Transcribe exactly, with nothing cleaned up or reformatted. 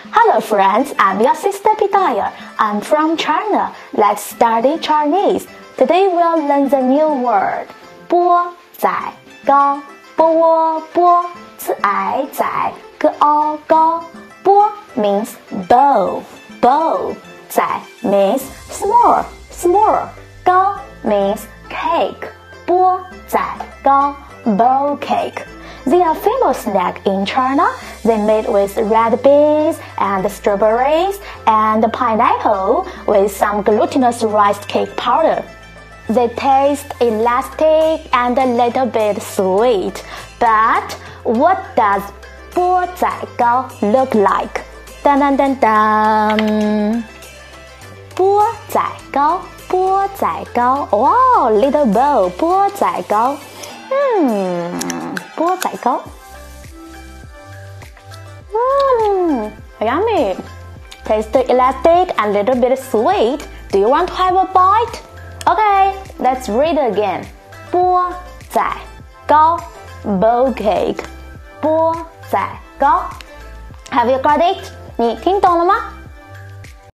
Hello friends, I'm your Sister Pitaya. I'm from China. Let's study Chinese. Today we'll learn the new word 钵仔糕钵钵 仔仔 高高 钵 means bowl bowl 仔 means small small 糕 means cake 钵仔糕 bowl cake. They are famous snack in China. They made with red beans and strawberries and pineapple with some glutinous rice cake powder. They taste elastic and a little bit sweet. But what does 钵仔糕 look like? Dun dun dun dun. 钵仔糕钵仔糕 Wow, little bowl 钵仔糕 Hmm. 钵仔糕 Mmm, yummy. Tasty, elastic, and a little bit sweet. Do you want to have a bite? Okay, let's read again. 钵仔糕 bowl cake 钵仔糕 Have you got it? 你听懂了吗？